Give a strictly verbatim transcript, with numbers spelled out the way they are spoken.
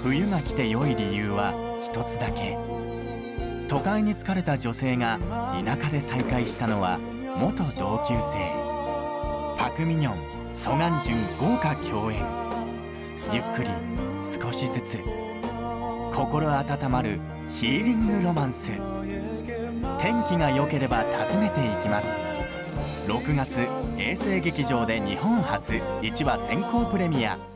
冬が来て良い理由は一つだけ。都会に疲れた女性が田舎で再会したのは元同級生。パク・ミニョン、ソ・ガンジュン豪華共演。ゆっくり少しずつ心温まるヒーリングロマンス。天気が良ければ訪ねていきます。ろくがつ、衛星劇場で日本初いちわ先行プレミア。